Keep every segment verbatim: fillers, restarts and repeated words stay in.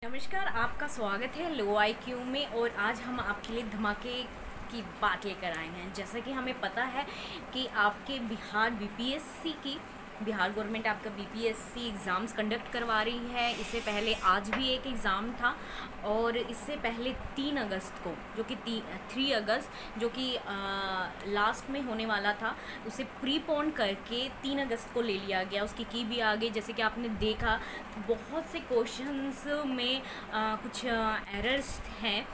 नमस्कार, आपका स्वागत है लो आई क्यू में। और आज हम आपके लिए धमाके की बात लेकर आए हैं। जैसा कि हमें पता है कि आपके Bihar B P S C की बिहार गवर्नमेंट आपका B P S C exams conduct करवा रही है। इससे पहले आज भी एक एग्ज़ाम था और इससे पहले तीन अगस्त को जो कि थ्री अगस्त जो कि लास्ट में होने वाला था, उसे प्रीपोन करके तीन अगस्त को ले लिया गया। उसकी की भी आ गई। जैसे कि आपने देखा बहुत से क्वेश्चंस में आ, कुछ एरर्स हैं।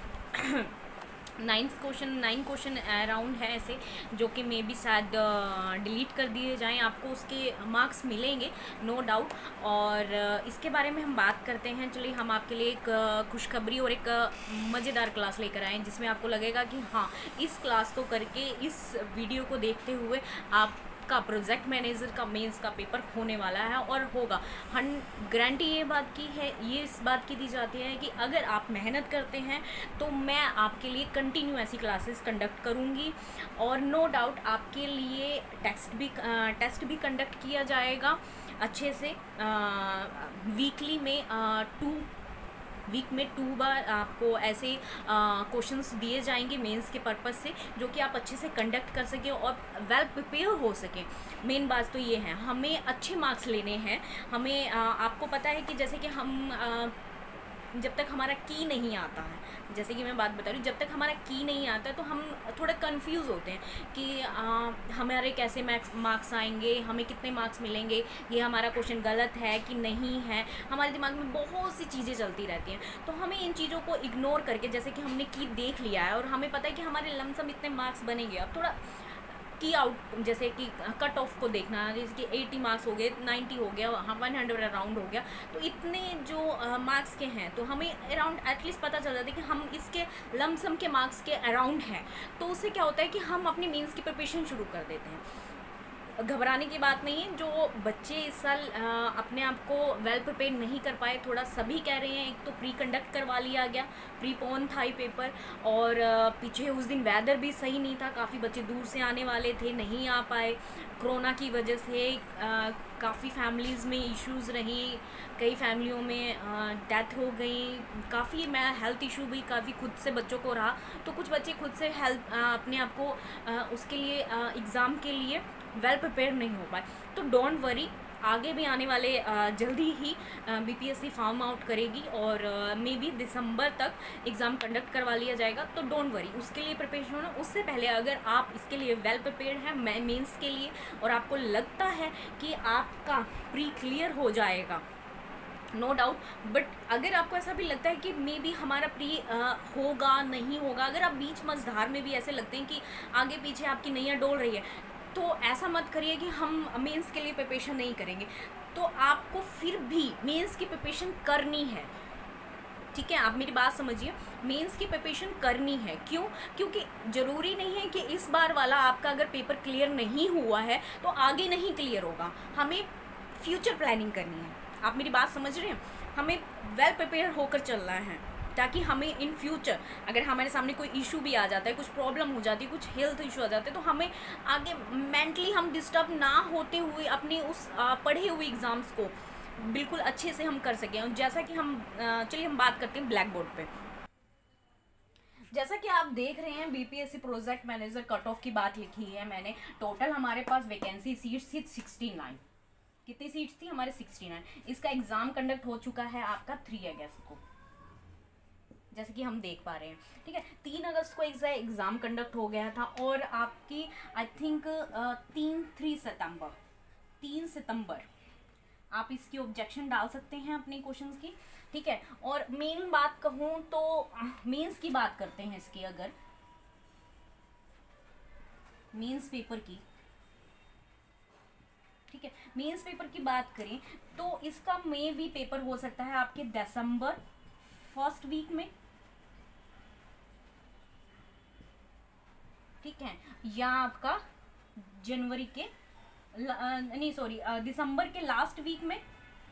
Ninth question nine question around है ऐसे जो कि मे बी शायद डिलीट कर दिए जाएं। आपको उसके मार्क्स मिलेंगे, नो डाउट। और इसके बारे में हम बात करते हैं। चलिए, हम आपके लिए एक खुशखबरी और एक मज़ेदार क्लास लेकर आए जिसमें आपको लगेगा कि हाँ, इस क्लास को करके, इस वीडियो को देखते हुए आप का प्रोजेक्ट मैनेजर का मेंस का पेपर होने वाला है और होगा। हन गारंटी ये बात की है, ये इस बात की दी जाती है कि अगर आप मेहनत करते हैं तो मैं आपके लिए कंटिन्यू ऐसी क्लासेस कंडक्ट करूँगी। और नो डाउट आपके लिए टेस्ट भी टेस्ट भी कंडक्ट किया जाएगा अच्छे से। वीकली में टू वीक में टू बार आपको ऐसे क्वेश्चंस दिए जाएंगे मेंस के पर्पस से, जो कि आप अच्छे से कंडक्ट कर सकें और वेल प्रिपेयर हो सकें। मेन बात तो ये है, हमें अच्छे मार्क्स लेने हैं। हमें आ, आपको पता है कि जैसे कि हम आ, जब तक हमारा की नहीं आता है, जैसे कि मैं बात बता रही हूँ, जब तक हमारा की नहीं आता है तो हम थोड़ा कंफ्यूज होते हैं कि आ, हमारे कैसे मैक्स मार्क्स आएंगे, हमें कितने मार्क्स मिलेंगे, ये हमारा क्वेश्चन गलत है कि नहीं है। हमारे दिमाग में बहुत सी चीज़ें चलती रहती हैं। तो हमें इन चीज़ों को इग्नोर करके, जैसे कि हमने की देख लिया है और हमें पता है कि हमारे लमसम इतने मार्क्स बनेंगे, अब थोड़ा की आउट, जैसे कि कट ऑफ को देखना, जैसे कि अस्सी मार्क्स हो गए, नब्बे हो गया, हाँ सौ अराउंड हो गया, तो इतने जो मार्क्स के हैं तो हमें अराउंड एटलीस्ट पता चल जाता है कि हम इसके लमसम के मार्क्स के अराउंड हैं। तो उससे क्या होता है कि हम अपनी मेंस की प्रिपरेशन शुरू कर देते हैं। घबराने की बात नहीं है। जो बच्चे इस साल अपने आप को वेल प्रिपेयर नहीं कर पाए, थोड़ा सभी कह रहे हैं, एक तो प्री कंडक्ट करवा लिया गया, प्री पोन था ही पेपर, और पीछे उस दिन वेदर भी सही नहीं था, काफ़ी बच्चे दूर से आने वाले थे, नहीं आ पाए। कोरोना की वजह से काफ़ी फैमिलीज़ में इश्यूज़ रही, कई फैमिलियों में डेथ हो गई, काफ़ी मैं हेल्थ इशू भी काफ़ी खुद से बच्चों को रहा। तो कुछ बच्चे खुद से हेल्थ अपने आप को उसके लिए एग्ज़ाम के लिए वेल प्रिपेयर नहीं हो पाए। तो डोंट वरी, आगे भी आने वाले जल्दी ही B P S C form out करेगी और मे बी दिसंबर तक एग्ज़ाम कंडक्ट करवा लिया जाएगा। तो डोंट वरी, उसके लिए प्रिपरेशन होना। उससे पहले अगर आप इसके लिए वेल प्रिपेयर्ड हैं मेंस के लिए और आपको लगता है कि आपका प्री क्लियर हो जाएगा, नो डाउट, बट अगर आपको ऐसा भी लगता है कि मे बी हमारा प्री आ, होगा नहीं होगा, अगर आप बीच मझधार में भी ऐसे लगते हैं कि आगे पीछे आपकी नैया डोल रही है, तो ऐसा मत करिए कि हम मेंस के लिए प्रिपरेशन नहीं करेंगे। तो आपको फिर भी मेंस की प्रिपरेशन करनी है, ठीक है? आप मेरी बात समझिए, मेंस की प्रिपरेशन करनी है। क्यों? क्योंकि ज़रूरी नहीं है कि इस बार वाला आपका अगर पेपर क्लियर नहीं हुआ है तो आगे नहीं क्लियर होगा। हमें फ्यूचर प्लानिंग करनी है। आप मेरी बात समझ रहे हैं? हमें वेल प्रिपेयर होकर चलना है ताकि हमें इन फ्यूचर अगर हमारे सामने कोई इशू भी आ जाता है, कुछ प्रॉब्लम हो जाती है, कुछ हेल्थ इशू आ जाते हैं, तो हमें आगे मेंटली हम डिस्टर्ब ना होते हुए अपने उस आ, पढ़े हुए एग्ज़ाम्स को बिल्कुल अच्छे से हम कर सकें। और जैसा कि हम चलिए हम बात करते हैं ब्लैक बोर्ड पे। जैसा कि आप देख रहे हैं, B P S C project manager cut off की बात लिखी है मैंने। टोटल हमारे पास वैकेंसी सीट्स थी सिक्सटी नाइन। कितनी सीट्स थी हमारे? Sixty nine. इसका एग्ज़ाम कंडक्ट हो चुका है आपका थ्री अगस्त को, जैसे कि हम देख पा रहे हैं, ठीक है? तीन अगस्त को एग्ज़ाम कंडक्ट हो गया था और आपकी आई थिंक तीन थ्री सितंबर तीन सितंबर आप इसकी ऑब्जेक्शन डाल सकते हैं अपने क्वेश्चंस की, ठीक है? और मेन बात कहूँ तो मेंस की बात करते हैं इसकी। अगर मेंस पेपर की, ठीक है, मेंस पेपर की बात करें तो इसका मे भी पेपर हो सकता है आपके दिसंबर फर्स्ट वीक में, ठीक है, या आपका जनवरी के नहीं सॉरी दिसंबर के लास्ट वीक में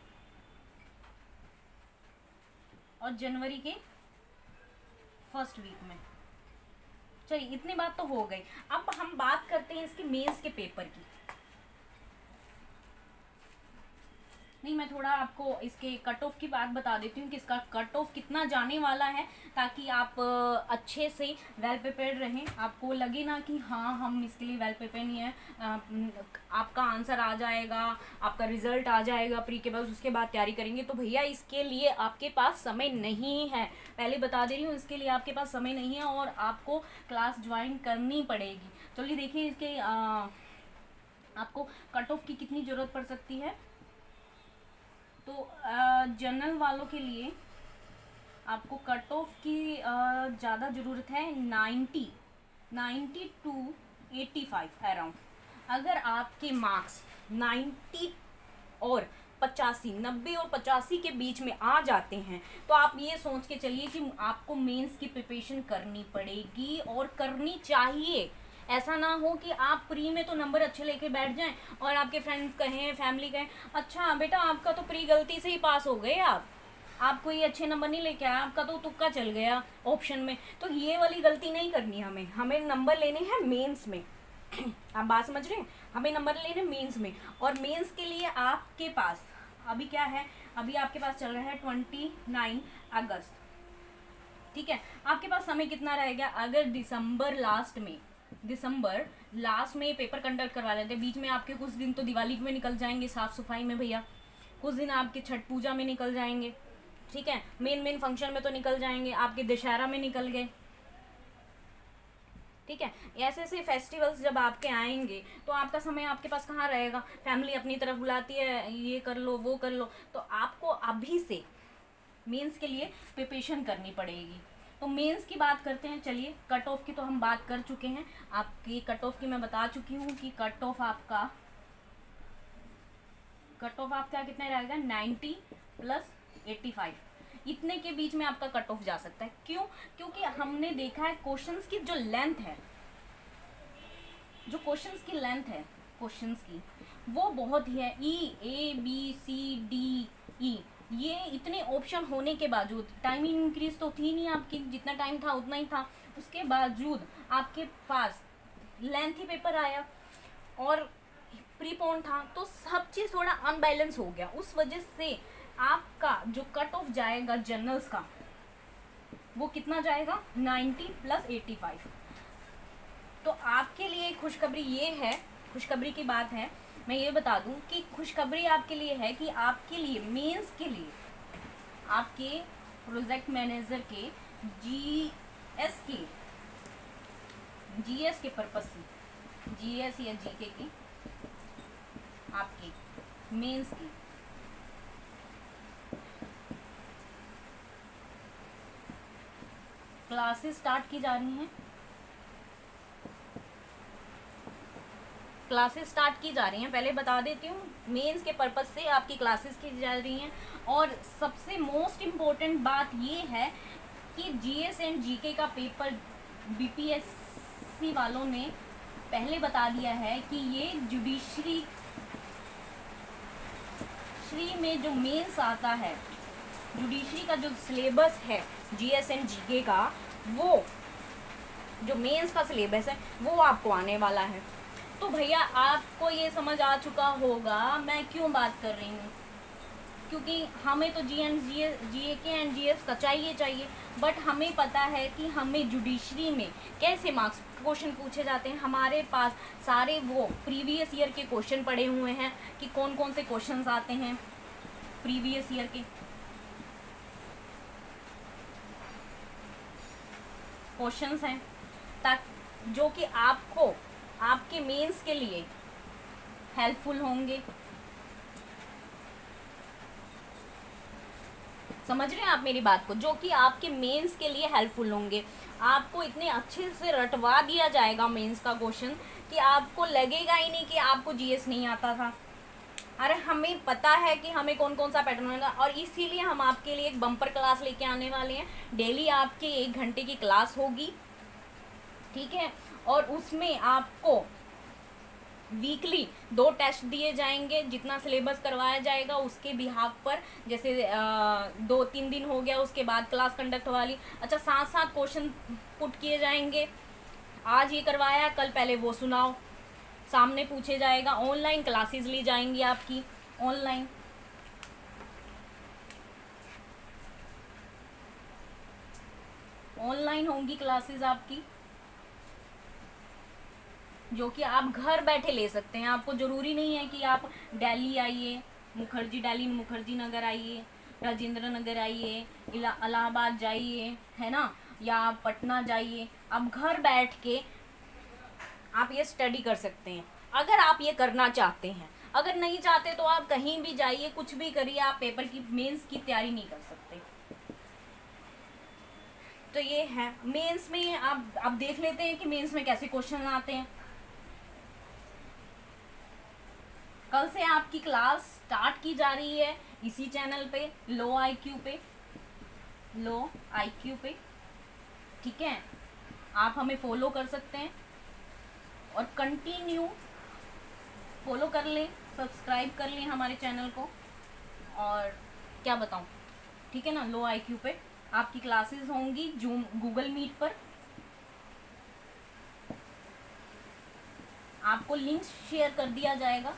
और जनवरी के फर्स्ट वीक में। चलिए, इतनी बात तो हो गई। अब हम बात करते हैं इसके मेंस के पेपर की। नहीं, मैं थोड़ा आपको इसके कट ऑफ की बात बता देती हूँ कि इसका कट ऑफ कितना जाने वाला है, ताकि आप अच्छे से वेल प्रिपेयर्ड रहें, आपको लगे ना कि हाँ हम इसके लिए वेल प्रिपेयर नहीं है, आपका आंसर आ जाएगा, आपका रिजल्ट आ जाएगा प्री के बाद, उसके बाद तैयारी करेंगे। तो भैया इसके लिए आपके पास समय नहीं है, पहले बता दे रही हूँ, इसके लिए आपके पास समय नहीं है और आपको क्लास ज्वाइन करनी पड़ेगी। चलिए देखिए इसके आ, आपको कट ऑफ की कितनी ज़रूरत पड़ सकती है। तो जनरल वालों के लिए आपको कट ऑफ की ज़्यादा ज़रूरत है, ninety ninety two eighty five around. अगर आपके मार्क्स नाइन्टी और पचासी, नब्बे और पचासी के बीच में आ जाते हैं तो आप ये सोच के चलिए कि आपको मेंस की प्रिपरेशन करनी पड़ेगी और करनी चाहिए। ऐसा ना हो कि आप प्री में तो नंबर अच्छे लेके बैठ जाएं और आपके फ्रेंड्स कहें, फैमिली कहें, अच्छा बेटा आपका तो प्री गलती से ही पास हो गए, आप आप कोई अच्छे नंबर नहीं लेके आया, आपका तो तुक्का चल गया ऑप्शन में। तो ये वाली गलती नहीं करनी हमें हमें नंबर लेने हैं मेंस में। आप बात समझ रहे हैं, हमें नंबर लेने मेंस में। और मेंस के लिए आपके पास अभी क्या है, अभी आपके पास चल रहा है ट्वेंटी नाइन अगस्त, ठीक है। आपके पास समय कितना रहेगा, अगर दिसंबर लास्ट में दिसंबर लास्ट में पेपर कंडक्ट करवा लेते, बीच में आपके कुछ दिन तो दिवाली में निकल जाएंगे साफ सफाई में भैया, कुछ दिन आपके छठ पूजा में निकल जाएंगे, ठीक है, मेन मेन फंक्शन में तो निकल जाएंगे, आपके दशहरा में निकल गए, ठीक है। ऐसे ऐसे फेस्टिवल्स जब आपके आएंगे तो आपका समय आपके पास कहाँ रहेगा, फैमिली अपनी तरफ बुलाती है, ये कर लो वो कर लो, तो आपको अभी से मेंस के लिए प्रिपरेशन करनी पड़ेगी। तो मेंस की बात करते हैं, चलिए कट ऑफ की तो हम बात कर चुके हैं, आपकी कट ऑफ की मैं बता चुकी हूँ कि कट ऑफ आपका कट ऑफ आपका कितना रहेगा, नाइन्टी प्लस एट्टी फाइव, इतने के बीच में आपका कट ऑफ जा सकता है। क्यों, क्योंकि हमने देखा है क्वेश्चंस की जो लेंथ है, जो क्वेश्चंस की लेंथ है क्वेश्चंस की, वो बहुत ही है, ई A B C D E, ये इतने ऑप्शन होने के बावजूद, टाइमिंग इंक्रीज तो थी नहीं आपकी, जितना टाइम था उतना ही था, उसके बावजूद आपके पास लेंथ ही पेपर आया और प्रीपोन था, तो सब चीज़ थोड़ा अनबैलेंस हो गया। उस वजह से आपका जो कट ऑफ जाएगा जनरल्स का, वो कितना जाएगा, नाइन्टी प्लस एट्टी फाइव। तो आपके लिए खुशखबरी ये है, खुशखबरी की बात है, मैं ये बता दूं कि खुशखबरी आपके लिए है कि आपके लिए मेंस के लिए आपके प्रोजेक्ट मैनेजर के जीएस के जीएस के पर्पस से, जीएस या जीके की आपके मेंस की क्लासेस स्टार्ट की जा रही हैं, क्लासेस स्टार्ट की जा रही हैं। पहले बता देती हूँ, मेंस के पर्पस से आपकी क्लासेस की जा रही हैं। और सबसे मोस्ट इम्पोर्टेंट बात ये है कि जीएस एंड जीके का पेपर बीपीएससी वालों ने पहले बता दिया है कि ये जुडिशरी श्री में जो मेंस आता है, जुडिशरी का जो सिलेबस है जीएस एंड जीके का, वो जो मेंस का सिलेबस है वो आपको आने वाला है। तो भैया आपको ये समझ आ चुका होगा मैं क्यों बात कर रही हूँ, क्योंकि हमें तो जी एन जी जी ए के एंड जी एस का चाहिए चाहिए बट हमें पता है कि हमें जुडिशरी में कैसे मार्क्स क्वेश्चन पूछे जाते हैं। हमारे पास सारे वो प्रीवियस ईयर के क्वेश्चन पड़े हुए हैं कि कौन कौन से क्वेश्चंस आते हैं प्रीवियस ईयर के क्वेश्चंस हैं, ताकि जो कि आपको आपके मेंस के लिए हेल्पफुल होंगे। समझ रहे हैं आप मेरी बात को, जो कि आपके मेंस के लिए हेल्पफुल होंगे। आपको इतने अच्छे से रटवा दिया जाएगा मेंस का क्वेश्चन कि आपको लगेगा ही नहीं कि आपको जीएस नहीं आता था। अरे हमें पता है कि हमें कौन कौन सा पैटर्न होगा, और इसीलिए हम आपके लिए एक बम्पर क्लास लेके आने वाले हैं। डेली आपके एक घंटे की क्लास होगी, ठीक है, और उसमें आपको वीकली दो टेस्ट दिए जाएंगे, जितना सिलेबस करवाया जाएगा उसके बिहाफ पर। जैसे आ, दो तीन दिन हो गया, उसके बाद क्लास कंडक्ट वाली, अच्छा साथ साथ क्वेश्चन पुट किए जाएंगे। आज ये करवाया, कल पहले वो सुनाओ, सामने पूछे जाएगा। ऑनलाइन क्लासेस ली जाएंगी आपकी, ऑनलाइन ऑनलाइन होंगी क्लासेस आपकी, जो कि आप घर बैठे ले सकते हैं। आपको ज़रूरी नहीं है कि आप दिल्ली आइए, मुखर्जी दिल्ली मुखर्जी नगर आइए, राजेंद्र नगर आइए, इलाहाबाद जाइए, है ना, या आप पटना जाइए। आप घर बैठ के आप ये स्टडी कर सकते हैं अगर आप ये करना चाहते हैं। अगर नहीं चाहते तो आप कहीं भी जाइए, कुछ भी करिए, आप पेपर की मेंस की तैयारी नहीं कर सकते। तो ये है मेंस में। आप आप देख लेते हैं कि मेंस में कैसे क्वेश्चन आते हैं। कल से आपकी क्लास स्टार्ट की जा रही है इसी चैनल पे, लो आईक्यू पे, लो आईक्यू पे, ठीक है। आप हमें फॉलो कर सकते हैं और कंटिन्यू फॉलो कर लें, सब्सक्राइब कर लें हमारे चैनल को। और क्या बताऊं, ठीक है ना, लो आईक्यू पे आपकी क्लासेस होंगी जूम गूगल मीट पर। आपको लिंक शेयर कर दिया जाएगा।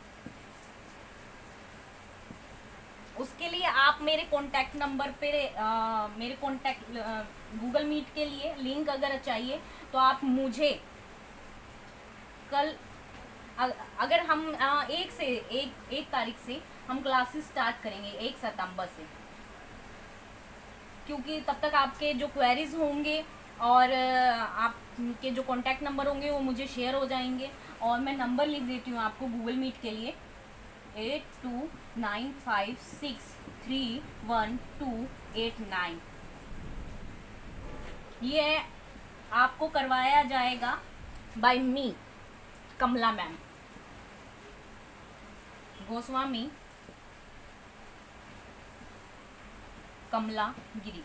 उसके लिए आप मेरे कॉन्टैक्ट नंबर पे आ, मेरे कॉन्टैक्ट गूगल मीट के लिए लिंक अगर चाहिए तो आप मुझे कल, अगर हम आ, एक से एक एक तारीख से हम क्लासेस स्टार्ट करेंगे, एक सितंबर से, क्योंकि तब तक आपके जो क्वेरीज होंगे और आपके जो कॉन्टैक्ट नंबर होंगे वो मुझे शेयर हो जाएंगे। और मैं नंबर लिख देती हूँ आपको गूगल मीट के लिए, eight two nine five six three one two eight nine. ये आपको करवाया जाएगा by me, Kamla ma'am Goswami, Kamla Giri.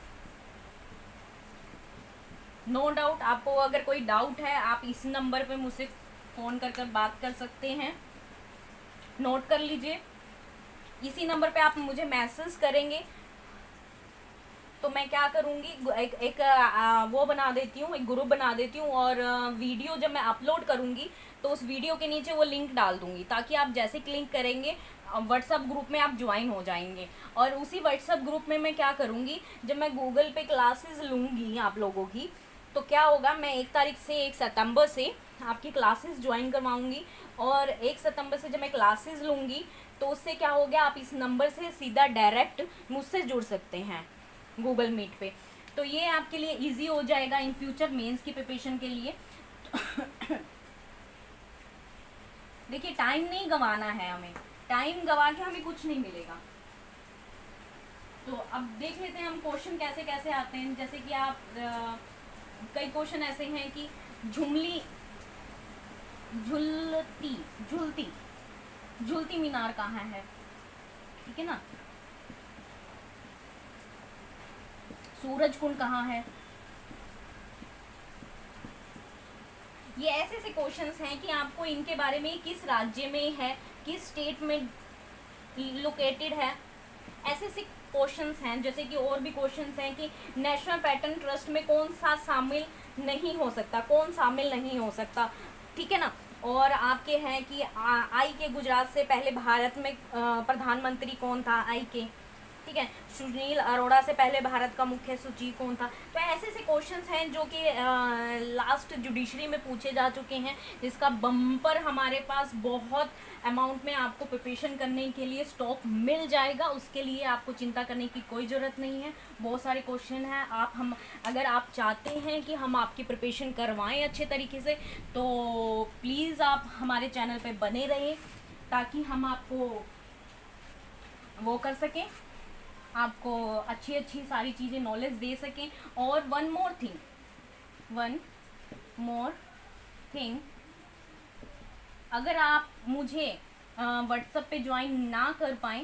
No doubt, आपको अगर कोई डाउट है आप इस नंबर पे मुझसे फ़ोन कर कर बात कर सकते हैं। नोट कर लीजिए, इसी नंबर पे आप मुझे मैसेज करेंगे तो मैं क्या करूँगी, एक, एक आ, वो बना देती हूँ, एक ग्रुप बना देती हूँ, और वीडियो जब मैं अपलोड करूँगी तो उस वीडियो के नीचे वो लिंक डाल दूँगी, ताकि आप जैसे क्लिक करेंगे व्हाट्सअप ग्रुप में आप ज्वाइन हो जाएंगे। और उसी व्हाट्सअप ग्रुप में मैं क्या करूँगी, जब मैं गूगल पे क्लासेस लूँगी आप लोगों की, तो क्या होगा, मैं एक तारीख से एक सितंबर से आपकी क्लासेस ज्वाइन करवाऊँगी। और एक सितंबर से जब मैं क्लासेस लूँगी तो उससे क्या हो गया, आप इस नंबर से सीधा डायरेक्ट मुझसे जुड़ सकते हैं गूगल मीट पे। तो ये आपके लिए इजी हो जाएगा इन फ्यूचर मेंस की प्रिपरेशन के लिए। देखिए, टाइम नहीं गंवाना है हमें, टाइम गंवा के हमें कुछ नहीं मिलेगा। तो अब देख लेते हैं हम क्वेश्चन कैसे कैसे आते हैं। जैसे कि आप आ, कई क्वेश्चन ऐसे हैं कि झुमली झुलती झुलती झुलती मीनार कहाँ है, ठीक है ना, सूरज कुंड कहाँ है। ये ऐसे ऐसे क्वेश्चंस हैं कि आपको इनके बारे में, किस राज्य में है, किस स्टेट में लोकेटेड है, ऐसे ऐसे क्वेश्चंस हैं। जैसे कि और भी क्वेश्चंस हैं कि नेशनल पैटर्न ट्रस्ट में कौन सा शामिल नहीं हो सकता, कौन शामिल नहीं हो सकता, ठीक है ना। और आपके हैं कि आई के गुजरात से पहले भारत में प्रधानमंत्री कौन था, आई के, ठीक है। सुनील अरोड़ा से पहले भारत का मुख्य सचिव कौन था। तो ऐसे ऐसे क्वेश्चंस हैं जो कि लास्ट जुडिशरी में पूछे जा चुके हैं, जिसका बम्पर हमारे पास बहुत अमाउंट में आपको प्रिपरेशन करने के लिए स्टॉक मिल जाएगा। उसके लिए आपको चिंता करने की कोई ज़रूरत नहीं है। बहुत सारे क्वेश्चन हैं। आप हम अगर आप चाहते हैं कि हम आपकी प्रिपरेशन करवाएं अच्छे तरीके से, तो प्लीज़ आप हमारे चैनल पे बने रहें, ताकि हम आपको वो कर सकें, आपको अच्छी अच्छी सारी चीज़ें नॉलेज दे सकें। और one more thing one more thing अगर आप मुझे व्हाट्सएप पे ज्वाइन ना कर पाएँ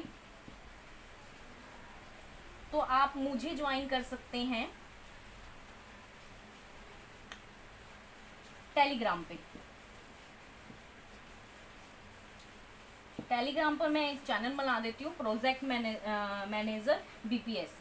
तो आप मुझे ज्वाइन कर सकते हैं टेलीग्राम पे। टेलीग्राम पर मैं एक चैनल बना देती हूँ, प्रोजेक्ट मैने, मैनेजर बीपीएससी।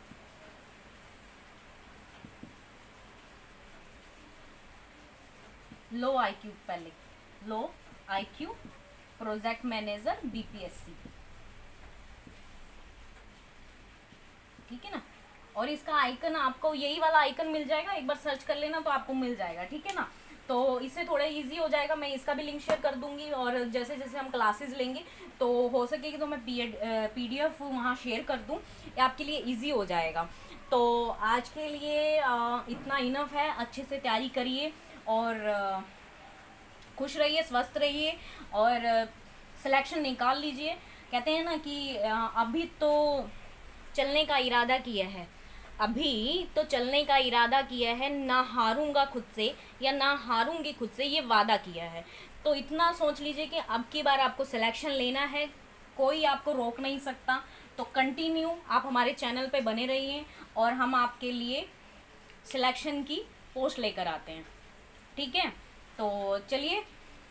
लो आईक्यू, पहले low IQ project manager BPSC, ठीक है ना। और इसका आइकन आपको यही वाला आइकन मिल जाएगा, एक बार सर्च कर लेना तो आपको मिल जाएगा, ठीक है ना। तो इससे थोड़ा इजी हो जाएगा, मैं इसका भी लिंक शेयर कर दूंगी, और जैसे जैसे हम क्लासेस लेंगे तो हो सकेगी तो मैं पी डी एफ वहाँ शेयर कर दूँ, आपके लिए इजी हो जाएगा। तो आज के लिए आ, इतना इनफ है, अच्छे से तैयारी करिए और आ, खुश रहिए, स्वस्थ रहिए और सिलेक्शन निकाल लीजिए। कहते हैं ना कि आ, अभी तो चलने का इरादा किया है, अभी तो चलने का इरादा किया है, ना हारूंगा खुद से या ना हारूंगी खुद से, ये वादा किया है। तो इतना सोच लीजिए कि अब की बार आपको सिलेक्शन लेना है, कोई आपको रोक नहीं सकता। तो कंटिन्यू आप हमारे चैनल पे बने रहिए और हम आपके लिए सिलेक्शन की पोस्ट लेकर आते हैं, ठीक है। तो चलिए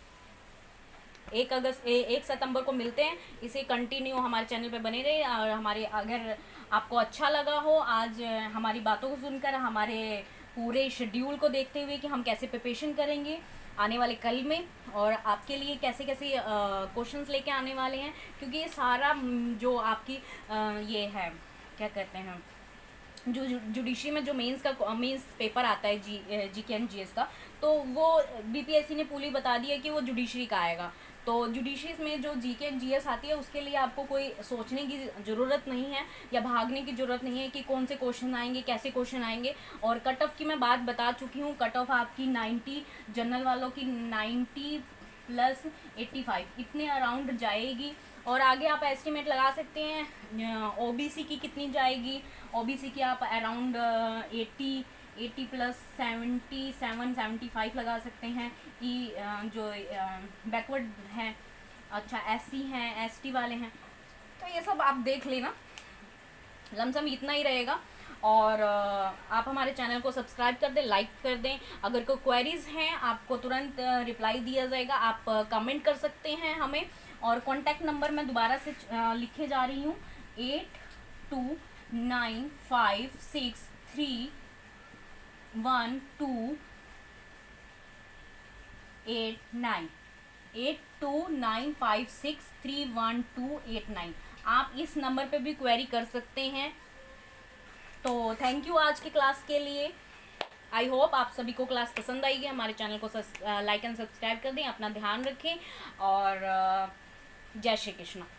एक अगस्त ए, एक सितंबर को मिलते हैं। इसे कंटिन्यू हमारे चैनल पे बने रहे, और हमारे अगर आपको अच्छा लगा हो आज हमारी बातों को सुनकर, हमारे पूरे शेड्यूल को देखते हुए कि हम कैसे प्रिपरेशन करेंगे आने वाले कल में, और आपके लिए कैसे कैसे क्वेश्चंस लेके आने वाले हैं, क्योंकि ये सारा जो आपकी आ, ये है क्या कहते हैं जो जुडिशरी में जो मेंस का मेंस पेपर आता है जी जी के एंड जी एस का, तो वो बीपीएससी ने पूरी बता दी है कि वो जुडिशरी का आएगा। तो जुडिशरी में जो जी के एंड जी एस आती है उसके लिए आपको कोई सोचने की ज़रूरत नहीं है या भागने की ज़रूरत नहीं है कि कौन से क्वेश्चन आएंगे, कैसे क्वेश्चन आएंगे। और कट ऑफ की मैं बात बता चुकी हूँ, कट ऑफ आपकी नाइन्टी, जनरल वालों की नाइन्टी प्लस एट्टी फाइव इतने अराउंड जाएगी। और आगे आप एस्टिमेट लगा सकते हैं ओबीसी की कितनी जाएगी। ओबीसी की आप around eighty eighty plus seventy seven seventy five लगा सकते हैं कि जो बैकवर्ड हैं, अच्छा एससी हैं, एसटी वाले हैं, तो ये सब आप देख लेना, लमसम इतना ही रहेगा। और आप हमारे चैनल को सब्सक्राइब कर दें, लाइक कर दें। अगर कोई क्वेरीज हैं आपको तुरंत रिप्लाई दिया जाएगा, आप कमेंट कर सकते हैं हमें। और कॉन्टैक्ट नंबर मैं दोबारा से लिखे जा रही हूँ, eight two nine five six three one two eight nine eight two nine five six three one two eight nine. आप इस नंबर पे भी क्वेरी कर सकते हैं। तो थैंक यू आज की क्लास के लिए। आई होप आप सभी को क्लास पसंद आएगी। हमारे चैनल को लाइक एंड सब्सक्राइब कर दें, अपना ध्यान रखें और जय श्री कृष्ण।